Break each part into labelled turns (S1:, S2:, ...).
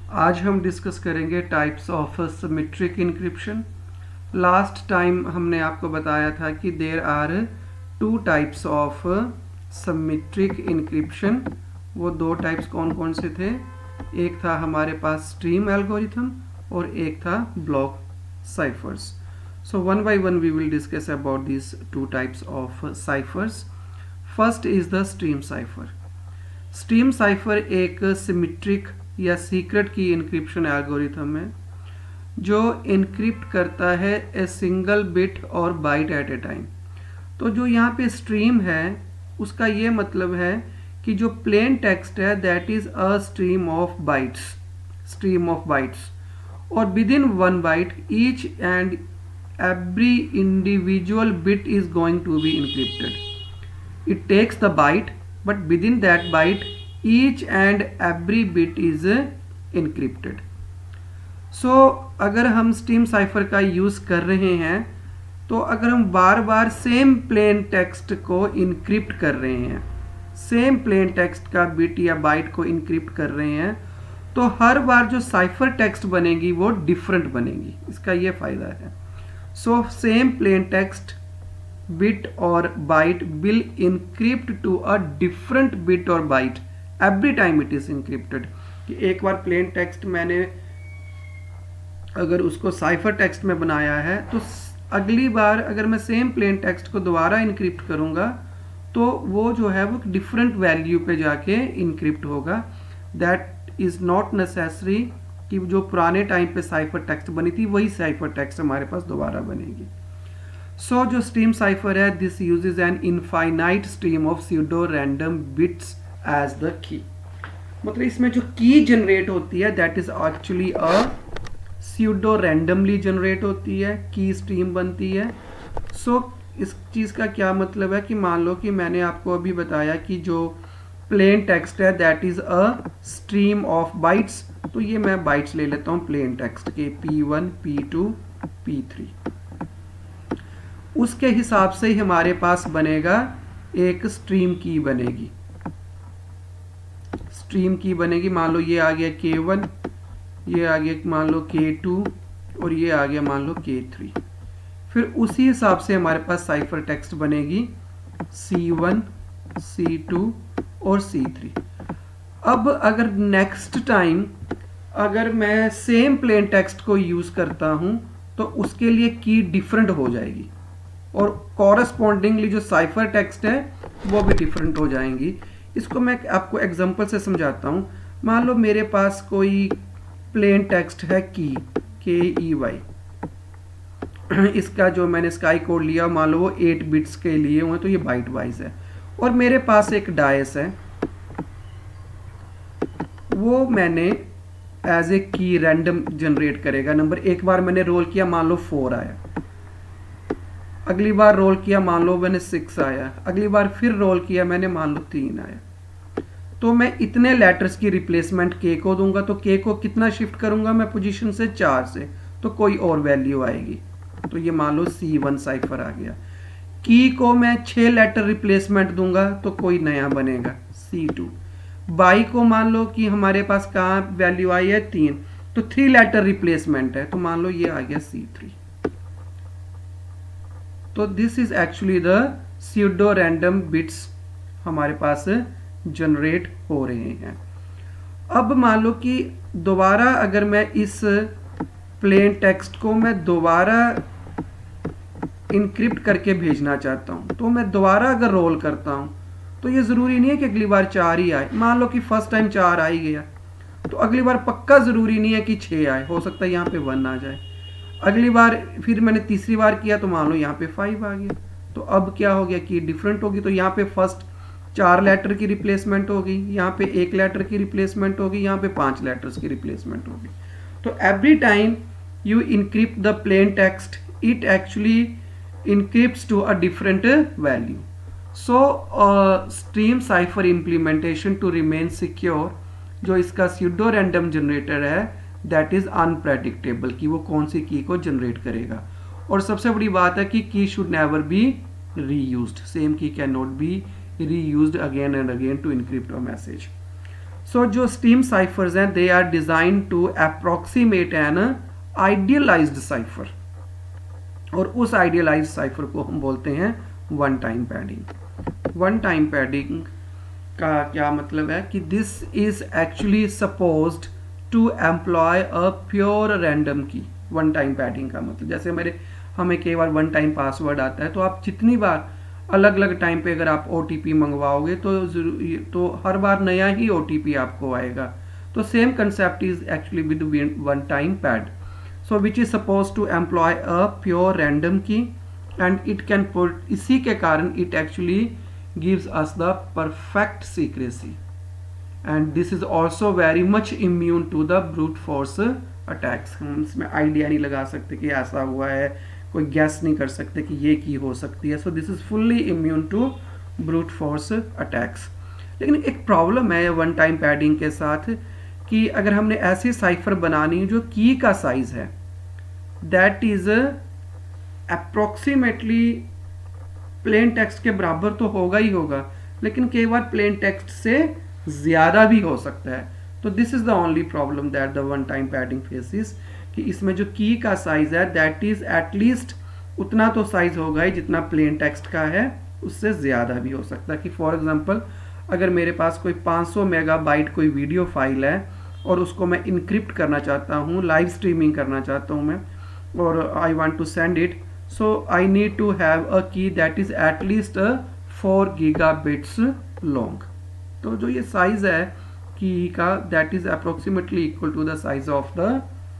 S1: आज हम डिस्कस करेंगे types of symmetric encryption. Last time हमने आपको बताया था कि there are two types of symmetric encryption. वो दो टाइप्स कौन कौन से थे? एक था हमारे पास स्ट्रीम एल्गोरिथम और एक था block ciphers. So one by one we will discuss about these two types of ciphers. First is the stream cipher. Stream cipher एक सिमेट्रिक या सीक्रेट की इंक्रिप्शन एल्गोरिथम है जो इनक्रिप्ट करता है ए सिंगल बिट और byte at a time. तो जो यहाँ पे स्ट्रीम है उसका ये मतलब है कि जो प्लेन टेक्स्ट है that is a stream of bytes, और within one byte each and every individual bit is going to be encrypted. It takes the byte, but within that byte each and every bit is encrypted. So अगर हम stream cipher का use कर रहे हैं तो अगर हम बार बार सेम प्लेन टेक्स्ट को इनक्रिप्ट कर रहे हैं, सेम प्लेन टेक्स्ट का बिट या बाइट को इनक्रिप्ट कर रहे हैं, तो हर बार जो साइफर टेक्स्ट बनेगी वो डिफरेंट बनेगी। इसका ये फायदा है। So same plain text bit or byte will encrypt to a different bit or byte every time it is encrypted। कि एक बार plain text मैंने अगर उसको साइफर टेक्स्ट में बनाया है तो अगली बार अगर मैं सेम plain text को दोबारा इनक्रिप्ट करूंगा तो वो जो है वो डिफरेंट वैल्यू पे जाके इनक्रिप्ट होगा। दैट इज नॉट नेसेसरी कि जो पुराने टाइम पे साइफर टेक्स्ट बनी थी वही साइफर टेक्स्ट हमारे पास दोबारा बनेगी। सो जो स्ट्रीम साइफर है this uses an infinite stream of pseudo random bits as the key. मतलब इसमें जो की जनरेट होती है that is actually a pseudo randomly generate होती है, की स्ट्रीम बनती है। सो इस चीज का क्या मतलब है कि मान लो कि मैंने आपको अभी बताया कि जो प्लेन टेक्स्ट है that is a stream of bytes, तो ये मैं बाइट्स ले लेता हूं प्लेन टेक्स्ट के P1, P2, P3। उसके हिसाब से ही हमारे पास बनेगा एक स्ट्रीम की बनेगी। स्ट्रीम की बनेगी, मान लो ये आ गया K1, ये आ गया मान लो K2 और ये आ गया मान लो K3। फिर उसी हिसाब से हमारे पास साइफर टेक्स्ट बनेगी C1, C2 और C3। अब अगर नेक्स्ट टाइम अगर मैं सेम प्लेन टेक्स्ट को यूज करता हूं तो उसके लिए की डिफरेंट हो जाएगी और कॉरस्पॉन्डिंगली जो साइफर टेक्स्ट है वो भी डिफरेंट हो जाएंगी। इसको मैं आपको एग्जांपल से समझाता हूं। मान लो मेरे पास कोई प्लेन टेक्स्ट है की KEY, इसका जो मैंने स्काई कोड लिया मान लो वो 8 बिट्स के लिए हुए तो ये बाइट वाइज है, और मेरे पास एक डायस है वो मैंने एज ए की रैंडम जनरेट करेगा नंबर। एक बार मैंने रोल किया मान लो 4 आया, अगली बार रोल किया मान लो मैंने 6 आया, अगली बार फिर रोल किया मैंने मान लो 3 आया। तो मैं इतने लेटर्स की रिप्लेसमेंट के को दूंगा तो के को कितना शिफ्ट करूंगा मैं पोजीशन से 4 से, तो कोई और वैल्यू आएगी। तो ये मान लो C1 साइफर आ गया। की को मैं 6 लेटर रिप्लेसमेंट दूंगा तो कोई नया बनेगा C2। बाई को मान लो कि हमारे पास कहाँ वैल्यू आई है 3, तो 3 लेटर रिप्लेसमेंट है तो मान लो ये आ गया C3। तो this is actually the pseudo random bits हमारे पास जनरेट हो रहे हैं। अब मान लो कि दोबारा अगर मैं इस प्लेन टेक्स्ट को मैं दोबारा इनक्रिप्ट करके भेजना चाहता हूं तो मैं दोबारा अगर रोल करता हूं तो ये जरूरी नहीं है कि अगली बार 4 ही आए। मान लो कि फर्स्ट टाइम 4 आ ही गया तो अगली बार पक्का जरूरी नहीं है कि 6 आए, हो सकता है यहाँ पे 1 आ जाए। अगली बार फिर मैंने तीसरी बार किया तो मान लो यहाँ पे 5 आ गया। तो अब क्या हो गया कि डिफरेंट होगी, तो यहाँ पे फर्स्ट 4 लेटर की रिप्लेसमेंट होगी, यहाँ पे 1 लेटर की रिप्लेसमेंट होगी, यहाँ पे 5 लेटर्स की रिप्लेसमेंट होगी। तो every time you encrypt the plain text it actually encrypts to a different value. So stream cipher implementation to remain secure, जो इसका pseudo random generator है that is unpredictable कि वो कौन सी की को जनरेट करेगा। और सबसे बड़ी बात है कि की should never be reused, same key cannot be reused again and again to encrypt a message. सो जो स्टीम साइफर्स हैं they are design to approximate an idealised cipher, और उस आइडियलाइज्ड साइफर को हम बोलते हैं one time padding. One time padding का क्या मतलब है कि this is actually supposed to employ a pure random key. One time padding का मतलब जैसे हमें कई बार वन टाइम पासवर्ड आता है, तो आप जितनी बार अलग अलग टाइम पे अगर आप OTP मंगवाओगे तो हर बार नया ही OTP आपको आएगा। तो same concept is actually with one time pad, so which is suppose to employ a pure random key and it can put, इसी के कारण it actually gives us the perfect secrecy and this is also very much immune to the brute force attacks. हम इसमें idea नहीं लगा सकते कि ऐसा हुआ है, कोई गैस नहीं कर सकते कि ये की हो सकती है। So this is fully immune to brute force attacks. लेकिन एक प्रॉब्लम है वन टाइम पैडिंग के साथ कि अगर हमने ऐसी साइफर बनानी जो की का साइज है that is approximately plain text के बराबर तो होगा ही होगा, लेकिन कई बार प्लेन टेक्स्ट से ज्यादा भी हो सकता है। तो this is the only problem that the one time padding faces, कि इसमें जो की का साइज है दैट इज एटलीस्ट उतना तो साइज होगा ही जितना प्लेन टेक्स्ट का है, उससे ज्यादा भी हो सकता है। कि फॉर एग्जांपल अगर मेरे पास कोई 500 मेगाबाइट कोई वीडियो फाइल है और उसको मैं इनक्रिप्ट करना चाहता हूँ, लाइव स्ट्रीमिंग करना चाहता हूँ मैं, और I want to send it, so I need to have a key that is at least 4 gigabits long. तो जो ये साइज है की का that is approximately equal to the size of the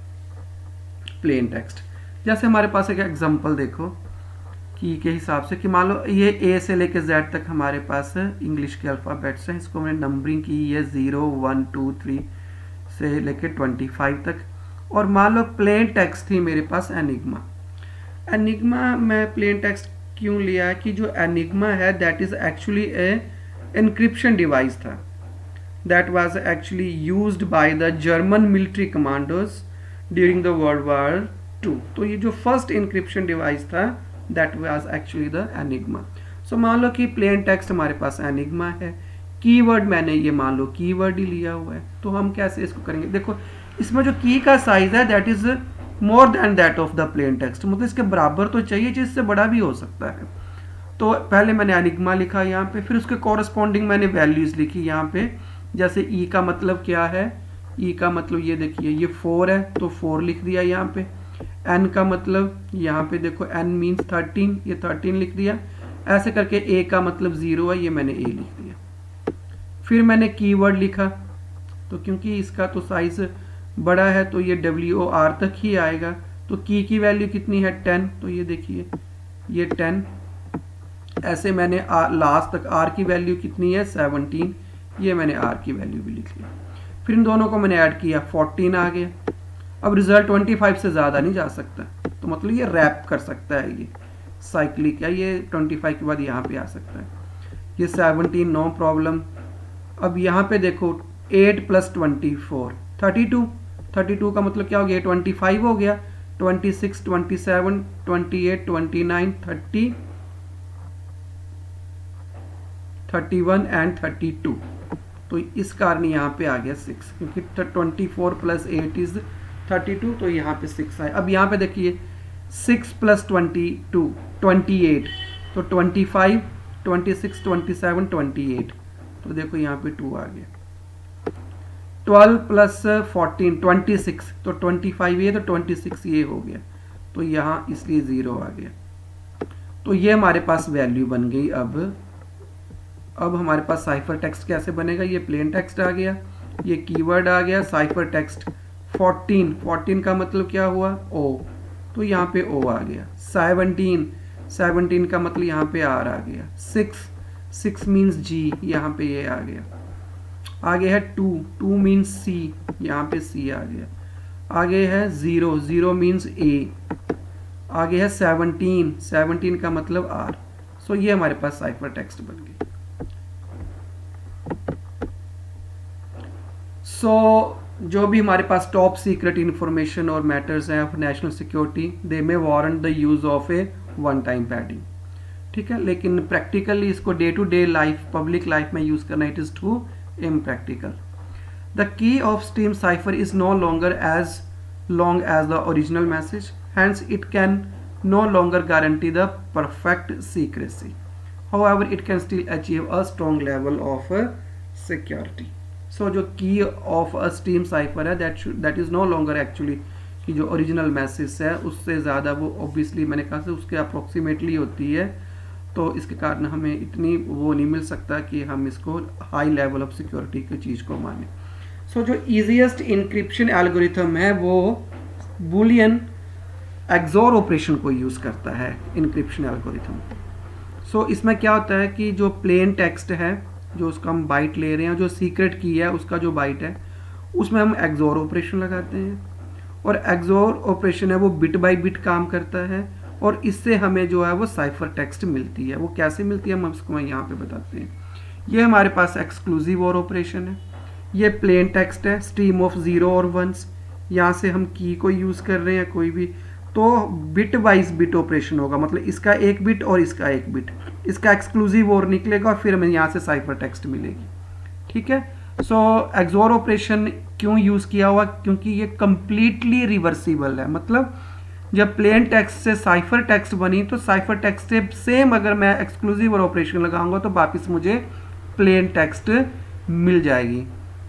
S1: plain text. जैसे हमारे पास एक एग्जांपल देखो की के हिसाब से कि मान लो ये A से लेके Z तक हमारे पास इंग्लिश के अल्फ़ाबेट्स हैं, इसको मैंने नंबरिंग की है 0 1 2 3 से लेके 25 तक, और मान लो प्लेन टेक्स्ट थी मेरे पास एनिग्मा। एनिग्मा में प्लेन टेक्स्ट क्यों लिया है कि जो एनिग्मा है that is actually a encryption device था that was actually used by the German military commandos during the World War II। तो ये जो फर्स्ट इंक्रिप्शन डिवाइस था that was actually the enigma। so मान लो कि प्लेन टेक्स्ट हमारे पास enigma है, keyword मैंने ये मान लो कीवर्ड ही लिया हुआ है, तो हम कैसे इसको करेंगे? देखो इसमें जो की का साइज है that is more than that of the plain text, मतलब इसके बराबर तो चाहिए, जिससे बड़ा भी हो सकता है। तो पहले मैंने एनिग्मा लिखा यहाँ पे, फिर उसके कॉरस्पॉन्डिंग मैंने वैल्यूज लिखी यहाँ पे। जैसे ई का मतलब क्या है, ई का मतलब ये देखिए ये 4 है तो 4 लिख दिया यहाँ पे। एन का मतलब यहाँ पे देखो एन मीन्स 13, ये 13 लिख दिया। ऐसे करके ए का मतलब 0 है, ये मैंने ए लिख दिया। फिर मैंने कीवर्ड लिखा, तो क्योंकि इसका तो साइज बड़ा है तो ये WOR तक ही आएगा। तो की वैल्यू कितनी है 10, तो ये देखिए ये 10। ऐसे मैंने लास्ट तक आर की वैल्यू कितनी है 17, ये मैंने आर की वैल्यू भी लिख लिया। फिर इन दोनों को मैंने ऐड किया 14 आ गया। अब रिजल्ट 25 से ज़्यादा नहीं जा सकता, तो मतलब ये रैप कर सकता है, ये साइक्लिक है, ये 25 के बाद यहाँ पे आ सकता है। ये 17 नो प्रॉब्लम। अब यहाँ पे देखो 8 + 24 32 का मतलब क्या हो गया 25 हो गया, 26 27 28 29 30 31 एंड 32। तो इस कारण यहाँ पे आ गया 6, क्योंकि 24 + 8 इज 32, तो यहाँ पे 6 आए। अब यहाँ पे देखिए 6 + 22 28, तो 25 26 27 28, तो देखो यहाँ पे 2 आ गया। 12 + 14 26, तो 25 ये, तो 26 ये हो गया, तो यहाँ इसलिए 0 आ गया। तो ये हमारे पास वैल्यू बन गई। अब हमारे पास साइफर टेक्स्ट कैसे बनेगा? ये प्लेन टेक्स्ट आ गया, ये कीवर्ड आ गया, साइफर टेक्स्ट 14 का मतलब क्या हुआ O, तो यहाँ पे O आ गया। 17 का मतलब यहाँ पे R आ गया। 6 मीन्स G, यहाँ पे ये आ गया। आगे है 2 मीन्स C, यहाँ पे C आ गया। आगे है 0 मीन्स A। आगे है 17 का मतलब R। सो ये हमारे पास साइफर टेक्स्ट बन गई। जो भी हमारे पास टॉप सीक्रेट इंफॉर्मेशन और मैटर्स हैं of national security, they may warrant the use of a one time padding, ठीक है। लेकिन प्रैक्टिकली इसको day to day life, public life में यूज करना it is too impractical. The key of stream cipher is no longer as long as the original message, hence it can no longer guarantee the perfect secrecy. However, it can still achieve a strong level of security. So जो key of a stream cipher है that is no longer actually कि जो original message है उससे ज़्यादा वो obviously मैंने कहा कि उसके अप्रोक्सीमेटली होती है, तो इसके कारण हमें इतनी वो नहीं मिल सकता कि हम इसको हाई लेवल ऑफ सिक्योरिटी की चीज़ को माने। सो जो ईजीएस्ट इंक्रिप्शन एल्गोरिथम है वो बूलियन एक्सोर ऑपरेशन को यूज़ करता है इंक्रिप्शन एल्गोरिथम। सो इसमें क्या होता है कि जो प्लेन टेक्स्ट है जो उसका हम बाइट ले रहे हैं, जो सीक्रेट की है उसका जो बाइट है उसमें हम एक्सोर ऑपरेशन लगाते हैं, और एक्सोर ऑपरेशन है वो बिट बाय बिट काम करता है, और इससे हमें जो है वो साइफर टेक्स्ट मिलती है। वो कैसे मिलती है हम इसको यहाँ पे बताते हैं। ये हमारे पास एक्सक्लूसिव और ऑपरेशन है, ये प्लेन टेक्स्ट है स्ट्रीम ऑफ 0 और 1s, यहाँ से हम की को यूज़ कर रहे हैं कोई भी, तो बिट वाइज बिट ऑपरेशन होगा, मतलब इसका एक बिट और इसका एक बिट, इसका एक्सक्लूसिव और निकलेगा और फिर हमें यहाँ से साइफर टेक्स्ट मिलेगी। ठीक है, सो एक्सोर ऑपरेशन क्यों यूज़ किया हुआ, क्योंकि ये कंप्लीटली रिवर्सिबल है। मतलब जब प्लेन टेक्स्ट से साइफर टेक्स्ट बनी तो साइफर टेक्स्ट से सेम अगर मैं एक्सक्लूसिव और ऑपरेशन लगाऊंगा तो वापस मुझे प्लेन टेक्स्ट मिल जाएगी।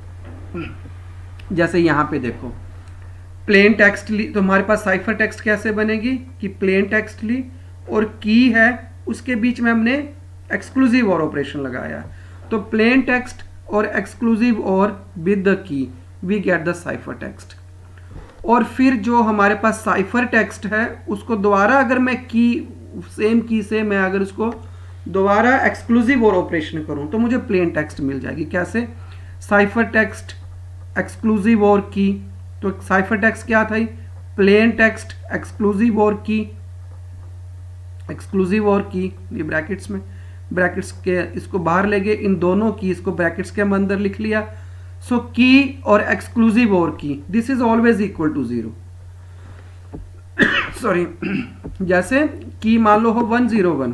S1: जैसे यहाँ पे देखो प्लेन टेक्स्ट ली तो हमारे पास साइफर टेक्स्ट कैसे बनेगी कि प्लेन टेक्स्ट ली और की है उसके बीच में हमने एक्सक्लूसिव और ऑपरेशन लगाया, तो प्लेन टेक्स्ट और exclusive or with the key we get the cipher text. और फिर जो हमारे पास साइफर टेक्स्ट है उसको दोबारा अगर मैं की सेम की से मैं अगर उसको दोबारा एक्सक्लूसिव और ऑपरेशन करूं तो मुझे प्लेन टेक्स्ट मिल जाएगी। कैसे, साइफर टेक्स्ट एक्सक्लूसिव और की, तो साइफर टेक्स्ट क्या था, प्लेन टेक्स्ट एक्सक्लूसिव और की, एक्सक्लूसिव और की ये ब्रैकेट्स में, ब्रैकेट्स के इसको बाहर ले गए, इन दोनों की इसको ब्रैकेट्स के अंदर लिख लिया। सो की और exclusive or key this is always equal to 0। Sorry, जैसे की मान लो हो 101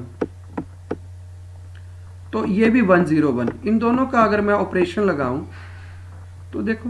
S1: तो ये भी 101, इन दोनों का अगर मैं ऑपरेशन लगाऊं तो देखो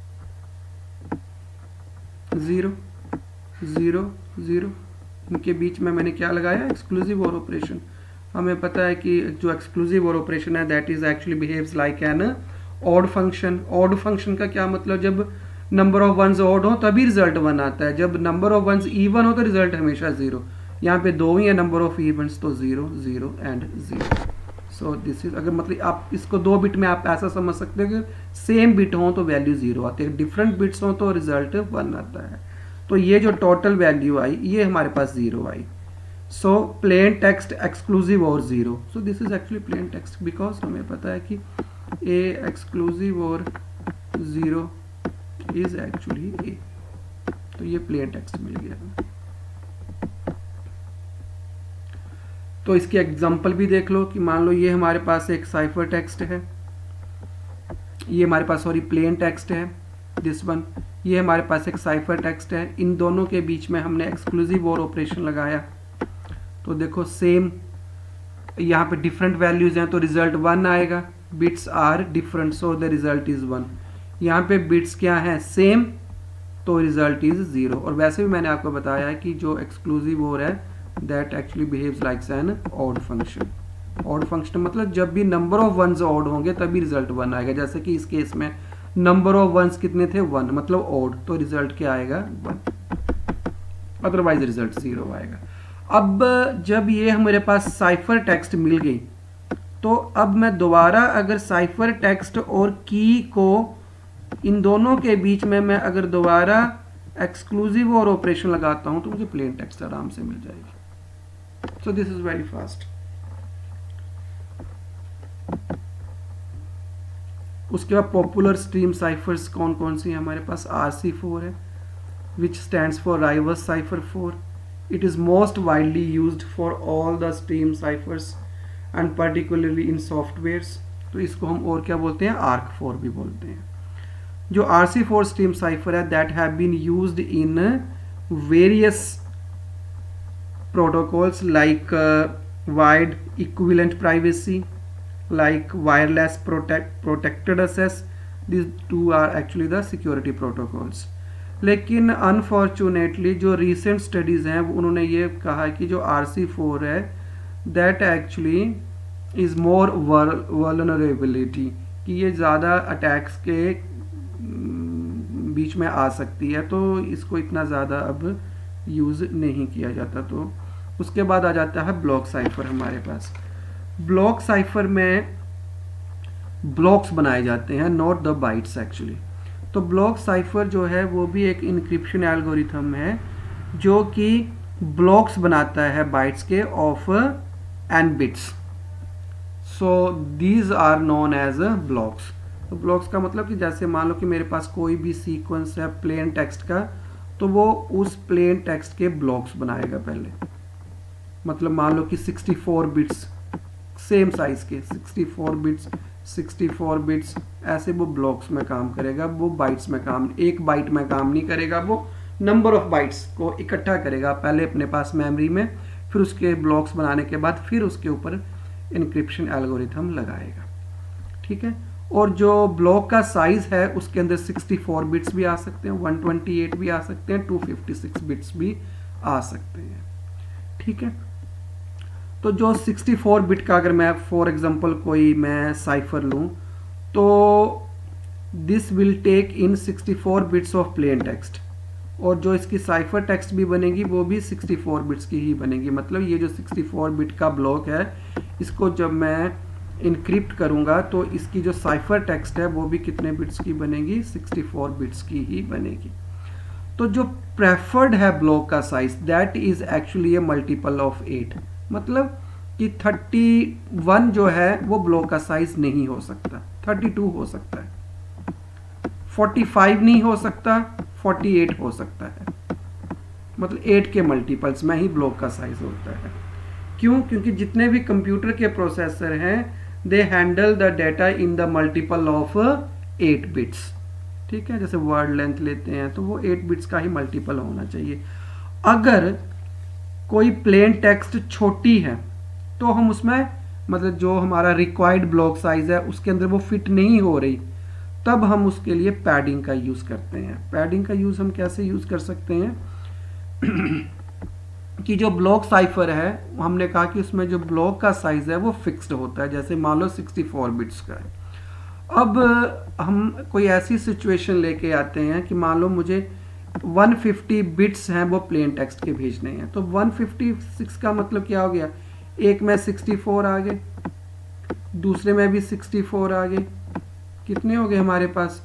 S1: 0 0 0, इनके बीच में मैंने क्या लगाया, एक्सक्लूसिव और ऑपरेशन। हमें पता है कि जो एक्सक्लूसिव और ऑपरेशन है that is actually behaves like an odd function. Odd function का क्या मतलब, जब नंबर ऑफ वंस ऑड हो तभी रिजल्ट 1 आता है, जब नंबर ऑफ वंस इवन हो तो रिजल्ट हमेशा 0। यहाँ पे 2 ही है नंबर ऑफ इवेंट्स तो 0 0 एंड 0। सो दिस इज, अगर मतलब आप इसको 2 बिट में आप ऐसा समझ सकते हो कि सेम बिट हो तो वैल्यू 0 आती है, डिफरेंट बिट्स हो तो रिजल्ट 1 आता है। तो ये जो टोटल वैल्यू आई ये हमारे पास 0 आई। So plain text exclusive or 0, so this is actually plain text because हमें पता है कि ए एक्सक्लूसिव और 0 इज एक्चुअली ए, तो ये प्लेन टेक्स्ट मिल गया। तो इसकी एग्जांपल भी देख लो कि मान लो ये हमारे पास एक साइफर टेक्स्ट है, ये हमारे पास सॉरी प्लेन टेक्स्ट है दिस वन, ये हमारे पास एक साइफर टेक्स्ट है, इन दोनों के बीच में हमने एक्सक्लूसिव और ऑपरेशन लगाया तो देखो सेम यहाँ पे डिफरेंट वैल्यूज हैं तो रिजल्ट 1 आएगा, bits are different so the result is 1। यहाँ पे बिट्स क्या है, सेम, तो रिजल्ट इज 0। और वैसे भी मैंने आपको बताया है कि जो एक्सक्लूसिव और है that actually behaves like an odd function. Odd function मतलब जब भी नंबर ऑफ वंस ऑड होंगे तभी रिजल्ट 1 आएगा, जैसे कि इस केस में नंबर ऑफ वंस कितने थे 1, मतलब ऑड, तो रिजल्ट क्या आएगा 1, अदरवाइज रिजल्ट 0 आएगा। अब जब ये हमारे पास साइफर टेक्स्ट मिल गई तो अब मैं दोबारा अगर साइफर टेक्स्ट और की को इन दोनों के बीच में मैं अगर दोबारा एक्सक्लूसिव और ऑपरेशन लगाता हूं तो मुझे प्लेन टेक्स्ट आराम से मिल जाएगी। So this is very fast. उसके बाद पॉपुलर स्ट्रीम साइफर्स कौन कौन सी है हमारे पास, RC4 है which stands for Rivest cipher 4। It is most widely used for all the stream ciphers and particularly in softwares। तो इसको हम और क्या बोलते हैं, ARC4 भी बोलते हैं। जो RC4 stream cipher है that have been used in various protocols like wide equivalent privacy, like wireless protected access, this two are actually the security protocols. लेकिन अनफॉर्चुनेटली जो रिसेंट स्टडीज़ हैं उन्होंने ये कहा कि जो RC4 है that actually is more vulnerability, कि ये ज़्यादा अटैक्स के बीच में आ सकती है, तो इसको इतना ज़्यादा अब यूज़ नहीं किया जाता। तो उसके बाद आ जाता है ब्लॉक साइफर हमारे पास। ब्लॉक साइफर में ब्लॉक्स बनाए जाते हैं, नॉट द बाइट्स एक्चुअली। तो ब्लॉक साइफर जो है वो भी एक इनक्रिप्शन एल्गोरिथम है जो कि ब्लॉक्स बनाता है बाइट्स के of n bits. So these are known as blocks. तो ब्लॉक्स का मतलब कि जैसे मान लो कि मेरे पास कोई भी सीक्वेंस है प्लेन टेक्स्ट का, तो वो उस प्लेन टेक्स्ट के ब्लॉक्स बनाएगा पहले। मतलब मान लो कि 64 बिट्स सेम साइज के 64 बिट्स ऐसे वो ब्लॉक्स में काम करेगा, वो बाइट्स में काम, एक बाइट में काम नहीं करेगा, वो नंबर ऑफ बाइट्स को इकट्ठा करेगा पहले अपने पास मेमोरी में, फिर उसके ब्लॉक्स बनाने के बाद फिर उसके ऊपर इनक्रिप्शन एल्गोरिथम लगाएगा। ठीक है। और जो ब्लॉक का साइज है उसके अंदर 64 बिट्स भी आ सकते हैं, 128 भी आ सकते हैं, 256 बिट्स भी आ सकते हैं। ठीक है। तो जो 64 बिट का अगर मैं फॉर एग्जांपल कोई मैं साइफर लूं, तो this will take in 64 bits of plain text, और जो इसकी साइफर टेक्स्ट भी बनेगी वो भी 64 बिट्स की ही बनेगी। मतलब ये जो 64 बिट का ब्लॉक है इसको जब मैं इनक्रिप्ट करूंगा तो इसकी जो साइफर टेक्स्ट है वो भी कितने बिट्स की बनेगी, 64 बिट्स की ही बनेगी। तो जो प्रेफर्ड है ब्लॉक का size that is actually a multiple of 8। मतलब कि 31 जो है वो ब्लॉक का साइज नहीं हो सकता, 32 हो सकता है, 45 नहीं हो सकता, 48 हो सकता है। मतलब 8 के मल्टीपल्स में ही ब्लॉक का साइज होता है। क्यों? क्योंकि जितने भी कंप्यूटर के प्रोसेसर हैं they handle the data in the multiple of 8 bits. ठीक है। जैसे वर्ड लेंथ लेते हैं तो वो 8 बिट्स का ही मल्टीपल होना चाहिए। अगर कोई प्लेन टेक्स्ट छोटी है तो हम उसमें मतलब जो हमारा रिक्वायर्ड ब्लॉक साइज है उसके अंदर वो फिट नहीं हो रही, तब हम उसके लिए पैडिंग का यूज करते हैं। पैडिंग का यूज हम कैसे यूज कर सकते हैं कि जो ब्लॉक साइफर है हमने कहा कि उसमें जो ब्लॉक का साइज है वो फिक्स्ड होता है, जैसे मान लो 64 बिट्स का है। अब हम कोई ऐसी सिचुएशन लेके आते हैं कि मान लो मुझे 150 बिट्स हैं वो प्लेन टेक्स्ट के भेजने हैं, तो 156 का मतलब क्या हो गया, एक में 64 आ गए, दूसरे में भी 64 आ गए, कितने हो गए हमारे पास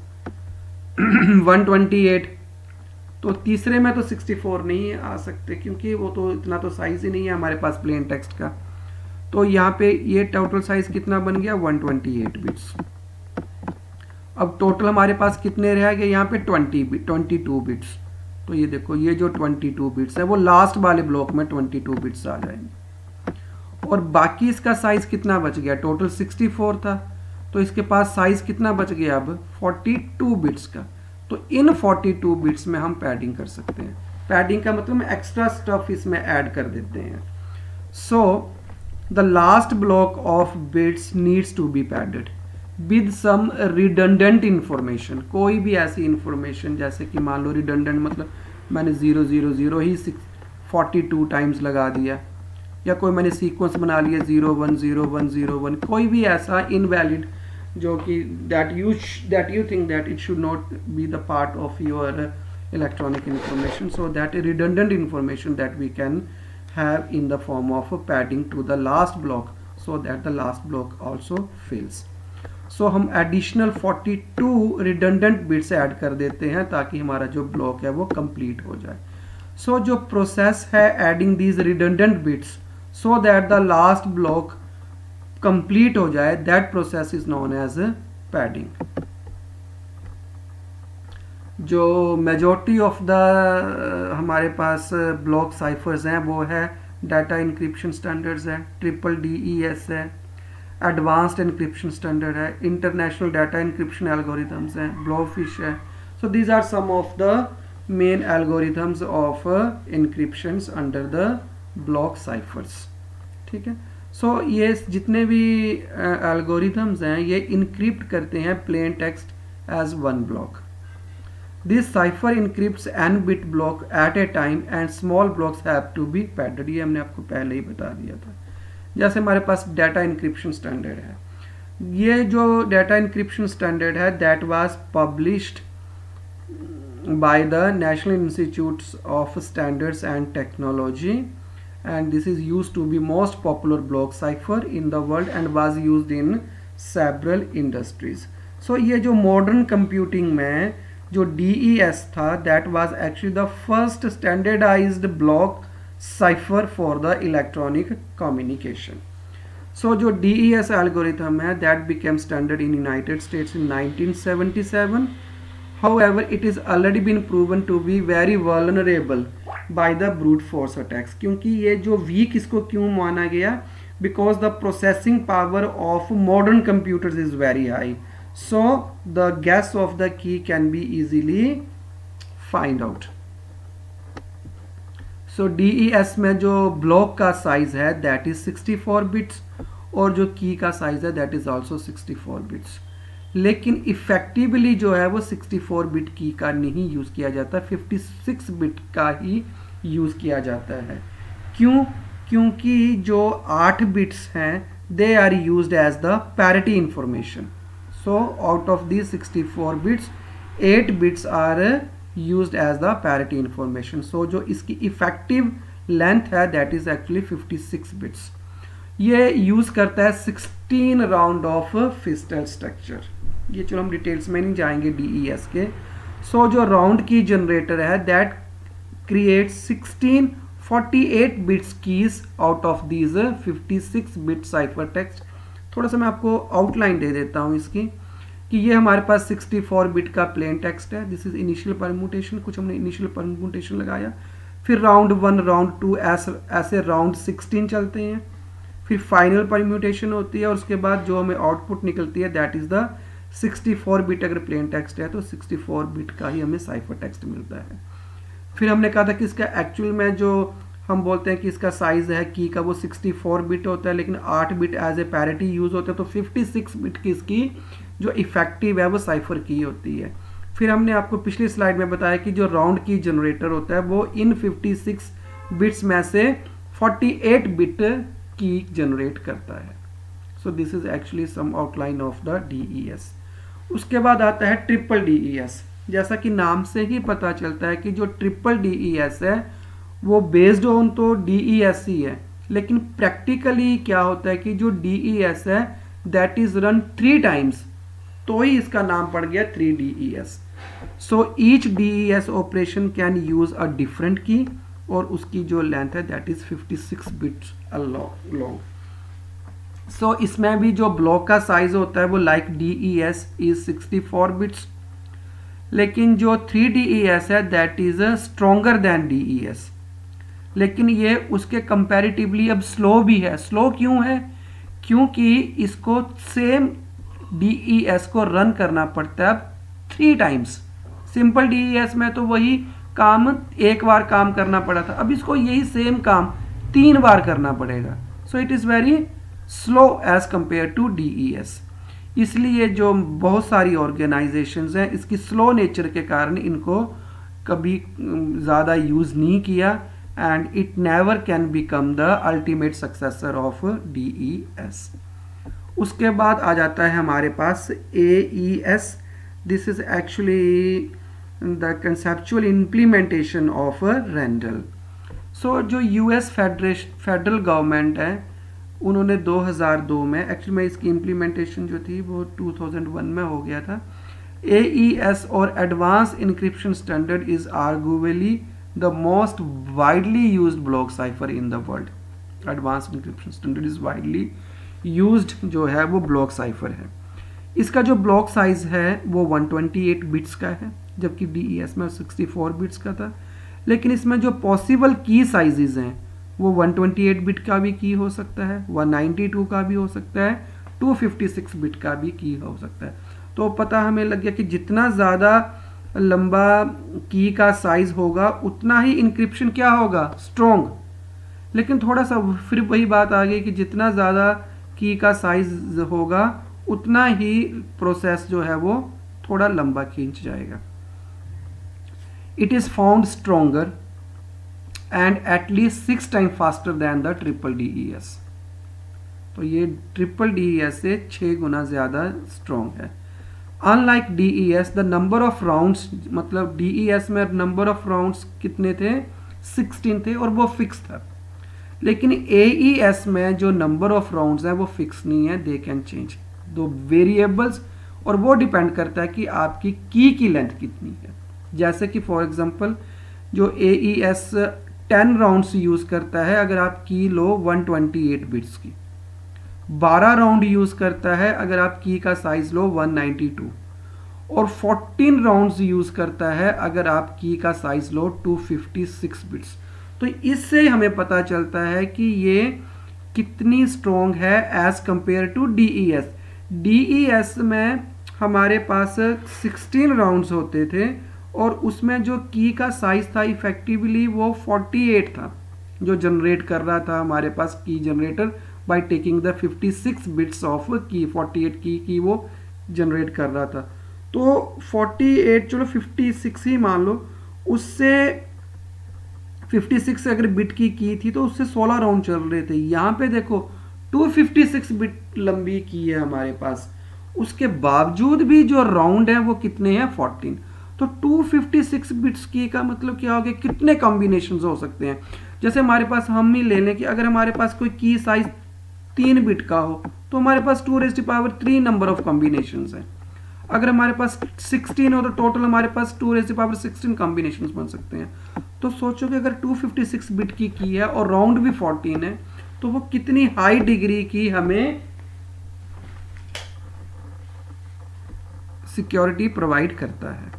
S1: 128। तो तीसरे में तो 64 नहीं आ सकते क्योंकि वो तो इतना तो साइज ही नहीं है हमारे पास प्लेन टेक्स्ट का। तो यहाँ पे ये टोटल साइज कितना बन गया, 128 बिट्स। अब टोटल हमारे पास कितने रह गए यहाँ पे 22 बिट्स। तो ये देखो ये जो 22 बिट्स है वो लास्ट वाले ब्लॉक में 22 बिट्स आ जाएंगे। और बाकी इसका साइज कितना बच गया, टोटल 64 था तो इसके पास साइज कितना बच गया अब 42 बिट्स का। तो इन 42 बिट्स में हम पैडिंग कर सकते हैं। पैडिंग का मतलब एक्स्ट्रा स्टफ इसमें ऐड कर देते हैं। So the last block of bits needs to be padded with some redundant information. कोई भी ऐसी इंफॉर्मेशन जैसे कि मान लो रिडंडेंट मतलब मैंने 000 ही 42 टाइम्स लगा दिया, या कोई मैंने सीक्वेंस बना लिया 010101, कोई भी ऐसा इनवैलिड जो कि that you think that it should not be the part of your electronic information, so that redundant information that we can have in the form of a padding to the last block so that the last block also fills. So हम additional 42 redundant bits add कर देते हैं ताकि हमारा जो block है वो complete हो जाए। So जो process है adding these redundant bits so that the last block complete हो जाए, that process is known as padding. जो मेजॉरिटी ऑफ द हमारे पास ब्लॉक साइफर्स हैं वो है डाटा इंक्रिप्शन स्टैंडर्ड्स है, DES है, एडवांस्ड इंक्रिप्शन स्टैंडर्ड है, इंटरनेशनल डाटा इंक्रिप्शन एल्गोरिथम्स हैं, ब्लोफिश है। So these are some of the main algorithms of encryptions under the block ciphers. ठीक है। सो ये जितने भी एल्गोरिथम्स हैं ये इंक्रिप्ट करते हैं plain text as one block. This cipher encrypts n bit block at a time and small blocks have to be padded. ये हमने आपको पहले ही बता दिया था. जैसे हमारे पास डाटा इंक्रिप्शन स्टैंडर्ड है, ये जो डाटा इंक्रिप्शन स्टैंडर्ड है that was published by the National Institutes of Standards and Technology and this is used to be most popular block cipher in the world and was used in several industries. So ये जो modern computing में जो DES था that was actually the first standardized block cipher for the electronic communication. So जो DES algorithm है that became standard in United States in 1977. However, it is already been proven to be very vulnerable by the brute force attacks. क्योंकि ये जो weak इसको क्यों माना गया? Because the processing power of modern computers is very high. So the guess of the key can be easily find out. So DES में जो block का size है that is 64 bits और जो key का size है that is also 64 bits. लेकिन effectively जो है वो 64 बिट की का नहीं यूज़ किया जाता, 56 बिट का ही यूज़ किया जाता है. क्यों? क्योंकि जो 8 बिट्स हैं they are used as the parity information. So out of the 64 bits 8 bits are used as the parity information. So जो इसकी इफेक्टिव लेंथ है दैट इज एक्चुअली 56 बिट्स. ये यूज़ करता है 16 राउंड ऑफ फिस्टल स्ट्रक्चर. ये चलो हम डिटेल्स में नहीं जाएंगे DES के. सो जो राउंड की जनरेटर है that creates 16 48 bits keys out of these 56 bit cipher text. थोड़ा सा मैं आपको आउटलाइन दे देता हूँ इसकी कि ये हमारे पास 64 बिट का प्लेन टेक्स्ट है. This is initial permutation. कुछ हमने इनिशियल परम्यूटेशन लगाया, फिर राउंड 1 राउंड 2 ऐसे राउंड 16 चलते हैं, फिर फाइनल परम्यूटेशन होती है और उसके बाद जो हमें आउटपुट निकलती है दैट इज द 64 बिट. अगर प्लेन टेक्स्ट है तो 64 बिट का ही हमें साइफर टेक्स्ट मिलता है. फिर हमने कहा था कि इसका एक्चुअल में जो हम बोलते हैं कि इसका साइज है की का वो 64 बिट होता है, लेकिन 8 bit as a parity use होता है, तो 56 बिट की इसकी जो इफेक्टिव है वो साइफर की होती है. फिर हमने आपको पिछली स्लाइड में बताया कि जो राउंड की जनरेटर होता है वो इन 56 बिट्स में से 48 बिट की जनरेट करता है. So this is actually some outline of the DES. उसके बाद आता है ट्रिपल DES. जैसा कि नाम से ही पता चलता है कि जो ट्रिपल DES है वो बेस्ड ऑन तो DES ही है, लेकिन प्रैक्टिकली क्या होता है कि जो DES है दैट इज रन 3 टाइम्स, तो ही इसका नाम पड़ गया 3 DES. So each DES operation can use a different key और उसकी जो लेंथ है that is 56 bits long. So इसमें भी जो ब्लॉक का साइज होता है वो लाइक DES इज 64 बिट्स, लेकिन जो 3 DES है that is stronger than DES, लेकिन ये उसके कंपैरेटिवली अब स्लो भी है. स्लो क्यों है? क्योंकि इसको सेम DES को रन करना पड़ता है 3 टाइम्स. सिंपल DES में तो वही काम एक बार काम करना पड़ा था, अब इसको यही सेम काम 3 बार करना पड़ेगा. So it is very slow as compare to DES. इसलिए जो बहुत सारी ऑर्गेनाइजेशंस हैं इसकी स्लो नेचर के कारण इनको कभी ज़्यादा यूज़ नहीं किया and it never can become the ultimate successor of DES. उसके बाद आ जाता है हमारे पास AES. This is actually the conceptual implementation of Rijndael. So जो US फेडरल गवर्नमेंट है उन्होंने 2002 में, एक्चुअली में इसकी इम्प्लीमेंटेशन जो थी वो 2001 में हो गया था. AES और advance encryption standard is arguably the most widely used block cipher in the world. Advance encryption standard is widely used जो है वो ब्लॉक साइफर है. इसका जो ब्लॉक साइज है वो 128 बिट्स का है, जबकि DES में 64 बिट्स का था. लेकिन इसमें जो पॉसिबल की साइजेस हैं वो 128 बिट का भी की हो सकता है, 192 का भी हो सकता है, 256 बिट का भी की हो सकता है. तो पता हमें लग गया कि जितना ज़्यादा लंबा की का साइज होगा उतना ही इंक्रिप्शन क्या होगा, स्ट्रॉन्ग. लेकिन थोड़ा सा फिर वही बात आ गई कि जितना ज़्यादा की का साइज होगा उतना ही प्रोसेस जो है वो थोड़ा लंबा खींच जाएगा। It is found stronger and at least 6 time faster than the triple DES। तो ये ट्रिपल DES से 6 गुना ज़्यादा स्ट्रॉन्ग है। Unlike DES the number of rounds, मतलब DES में नंबर ऑफ राउंड्स कितने थे, 16 थे और वो फिक्स था। लेकिन AES में जो नंबर ऑफ राउंड्स है वो फिक्स नहीं है, दे कैन चेंज, दो वेरिएबल्स, और वो डिपेंड करता है कि आपकी की लेंथ कितनी है। जैसे कि फॉर एग्जांपल जो AES 10 राउंड्स यूज़ करता है अगर आप की लो 128 बिट्स की, 12 राउंड यूज़ करता है अगर आप की का साइज लो 192, और 14 राउंड्स यूज़ करता है अगर आप की का साइज लो 256 बिट्स। तो इससे हमें पता चलता है कि ये कितनी स्ट्रॉन्ग है as compare to DES। DES में हमारे पास 16 राउंड्स होते थे और उसमें जो की का साइज था इफेक्टिवली वो 48 था, जो जनरेट कर रहा था हमारे पास key generator by taking the 56 bits of key, 48 की वो जनरेट कर रहा था। तो 48, चलो 56 ही मान लो, उससे 56 अगर बिट की थी तो उससे 16 राउंड चल रहे थे। यहाँ पे देखो 256 बिट लंबी की है हमारे पास, उसके बावजूद भी जो राउंड है वो कितने हैं, 14। तो 256 बिट्स की का मतलब क्या हो गया, कितने कॉम्बिनेशन हो सकते हैं। जैसे हमारे पास हम ही ले लें कि अगर हमारे पास कोई की साइज 3 बिट का हो तो हमारे पास 2⁻³ नंबर ऑफ कॉम्बिनेशन है। अगर हमारे पास 16 हो तो टोटल हमारे पास 2⁻16 कॉम्बिनेशन बन सकते हैं। तो सोचो कि अगर 256 बिट की है और राउंड भी 14 है तो वो कितनी हाई डिग्री की हमें सिक्योरिटी प्रोवाइड करता है।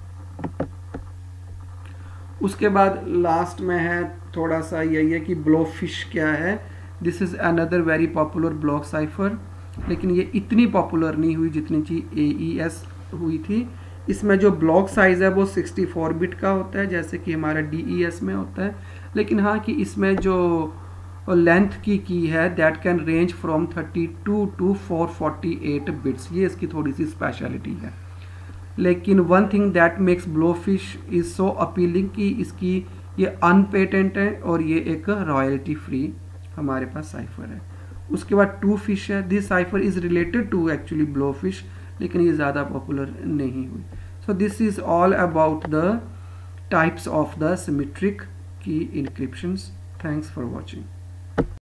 S1: उसके बाद लास्ट में है थोड़ा सा यही है कि ब्लॉकफिश क्या है। This is another very popular block cipher, लेकिन ये इतनी पॉपुलर नहीं हुई जितनी ची AES हुई थी। इसमें जो ब्लॉक साइज है वो 64 बिट का होता है जैसे कि हमारा DES में होता है, लेकिन हाँ कि इसमें जो लेंथ की है that can range from 32 to 448 bits, ये इसकी थोड़ी सी स्पेशलिटी है। लेकिन one thing that makes Blowfish is so appealing कि इसकी ये अनपेटेंट है और ये एक रॉयल्टी फ्री हमारे पास साइफर है। उसके बाद टू फिश है, this cipher is related to actually Blowfish, लेकिन ये ज़्यादा पॉपुलर नहीं हुई। So this is all about the types of the symmetric key encryptions. Thanks for watching.